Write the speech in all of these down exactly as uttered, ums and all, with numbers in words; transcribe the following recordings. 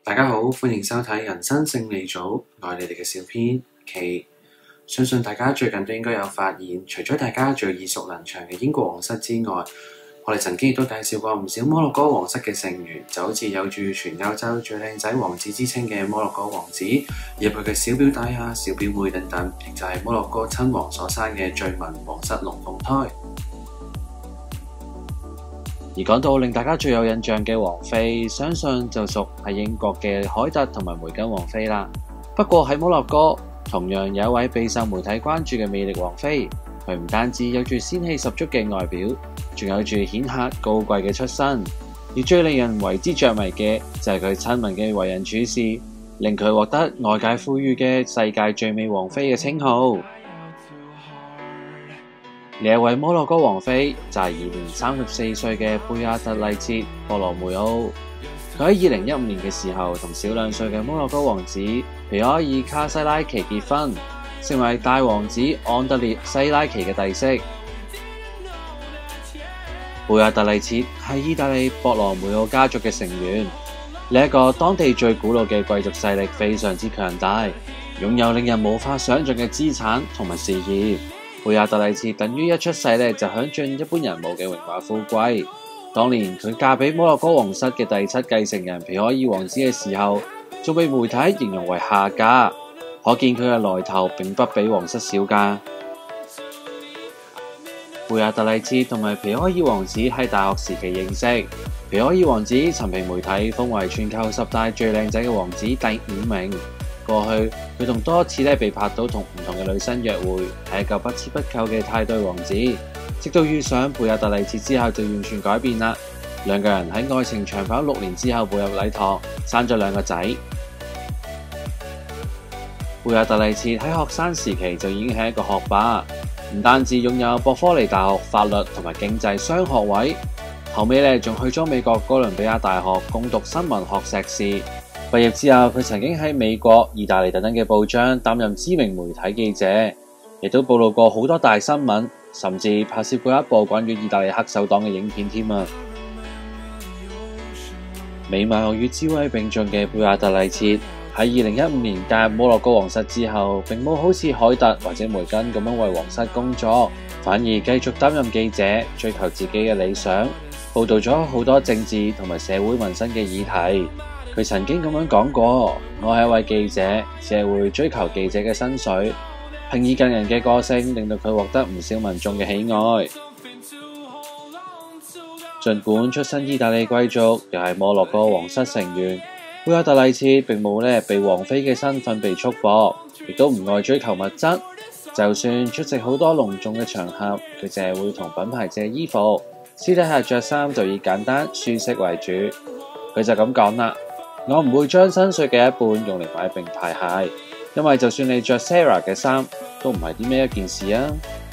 大家好，歡迎收睇人生勝利組，我係你哋嘅小編 K。相信大家最近都應該有發現，除咗大家最耳熟能詳嘅英國皇室之外，我哋曾經亦都介紹過唔少摩洛哥皇室嘅成員，就好似有住全歐洲最靚仔王子之稱嘅摩洛哥王子，以及佢嘅小表弟啊、小表妹等等，亦就係摩洛哥親王所生嘅罪民皇室龍鳳胎。 而講到令大家最有印象嘅王妃，相信就屬係英國嘅凱特同埋梅根王妃啦。不過喺摩洛哥，同樣有一位備受媒體關注嘅魅力王妃，佢唔單止有住仙氣十足嘅外表，仲有住顯赫高貴嘅出身。而最令人為之着迷嘅就係佢親民嘅為人處事，令佢獲得外界賦予嘅世界最美王妃嘅稱號。呢一位摩洛哥王妃就係現年三十四歲嘅貝亞特麗切·博羅梅奧。佢喺二零一五年嘅時候同小兩歲嘅摩洛哥王子皮埃爾卡西拉奇結婚，成為大王子安德烈西拉奇嘅弟媳。貝亞特麗切係意大利博羅梅奧家族嘅成員，呢一個當地最古老嘅貴族勢力非常之強大，擁有令人無法想象嘅資產同埋事業。貝亞特麗切等於一出世咧就享盡一般人冇嘅榮華富貴。當年佢嫁俾摩洛哥皇室嘅第七繼承人皮埃爾王子嘅時候，仲被媒體形容為下嫁，可見佢嘅來頭並不比皇室少㗎。貝亞特麗切同埋皮埃爾王子喺大學時期認識，皮埃爾王子曾被媒體封為全球十大最靚仔嘅王子第五名。過去佢同多次咧被拍到同唔同嘅女生約會，係一個不折不扣嘅態對王子。直到遇上貝亞特麗切之後就完全改變啦。兩個人喺愛情長跑六年之後步入禮堂，生咗兩個仔。貝亞特麗切喺學生時期就已經係一個學霸，唔單止擁有博科尼大學法律同埋經濟雙學位，後尾咧仲去咗美國哥倫比亞大學攻讀新聞學碩士。畢業之後，佢曾經喺美國、意大利等等嘅報章擔任知名媒體記者，亦都報道過好多大新聞，甚至拍攝過一部關於意大利黑手黨嘅影片添啊！美貌與智慧並重嘅貝亞特麗切喺二零一五年加入摩洛哥皇室之後，並冇好似凱特或者梅根咁樣為皇室工作，反而繼續擔任記者，追求自己嘅理想，報道咗好多政治同埋社會民生嘅議題。佢曾經咁樣講過：我係一位記者，只係會追求記者嘅薪水。平易近人嘅個性令到佢獲得唔少民眾嘅喜愛。儘管出身意大利貴族，又係摩洛哥皇室成員，貝亞特麗切並冇咧被王妃嘅身份被束縛，亦都唔愛追求物質。就算出席好多隆重嘅場合，佢淨係會同品牌借衣服，私底下着衫就以簡單舒適為主。佢就咁講啦。我唔會將薪水嘅一半用嚟買名牌鞋，因為就算你着 Zara 嘅衫，都唔係啲咩一件事啊。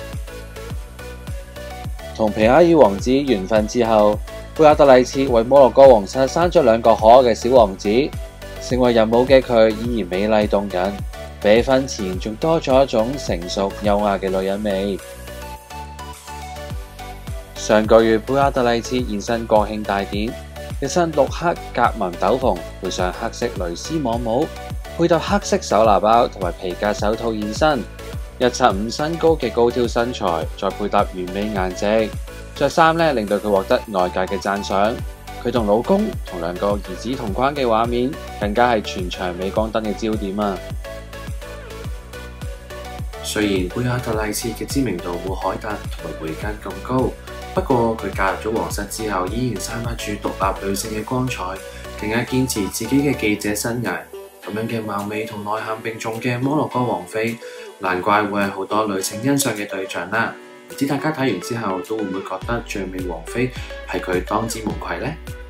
同皮埃爾王子緣分之後，貝亞特麗切為摩洛哥皇室生咗兩個可愛嘅小王子。成為人母嘅佢依然美麗動人，比婚前仲多咗一種成熟優雅嘅女人味。上個月貝亞特麗切現身國慶大典。一身綠黑格紋斗篷，配上黑色蕾絲網帽，配搭黑色手拿包同埋皮革手套現身。一七五身高嘅高挑身材，再配搭完美顏值，着衫咧令到佢獲得外界嘅讚賞。佢同老公同兩個兒子同框嘅畫面，更加係全場鎂光燈嘅焦點啊！ 雖然貝亞特麗切嘅知名度冇凱特同埋梅根咁高，不過佢加入咗皇室之後，依然散發住獨立女性嘅光彩，更加堅持自己嘅記者生涯。咁樣嘅貌美同內涵並重嘅摩洛哥王妃，難怪會係好多女性欣賞嘅對象啦。唔知大家睇完之後，都會唔會覺得最美王妃係佢當之無愧呢？